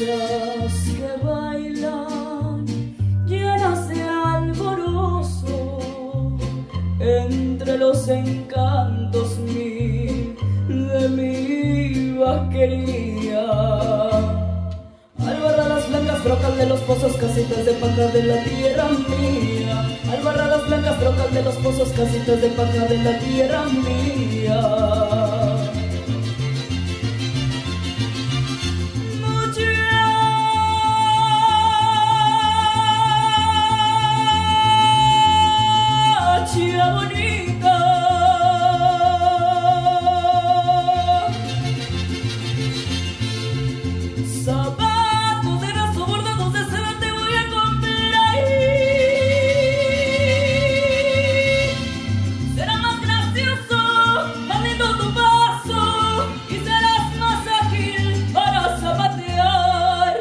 brasas que bailan llenas de alborozo entre los encantos mil de mi vaquería. Albarradas blancas, brocas de los pozos, casitas de paja de la tierra mía. Albarradas blancas, brocas de los pozos, casitas de paja de la tierra mía. Bonita, zapatos de raso bordados de seda te voy a comprar ahí. Será más gracioso, más lindo tu paso y serás más ágil para zapatear.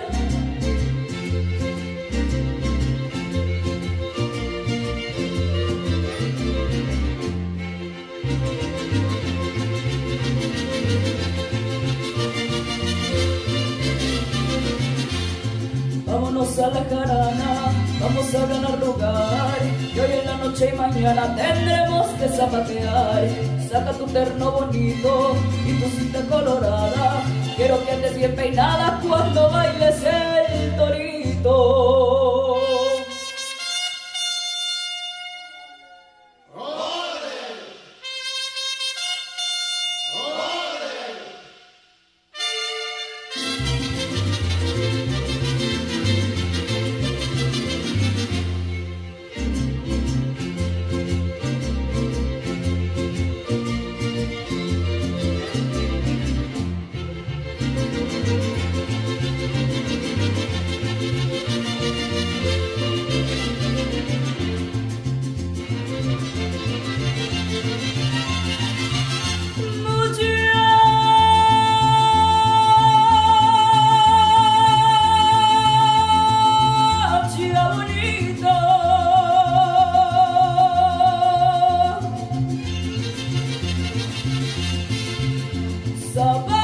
Vámonos a la jarana, vamos a ganar lugar, y hoy en la noche y mañana tendremos que zapatear. Saca tu terno bonito y tu cinta colorada, quiero que andes bien peinada cuando bailes el torito. So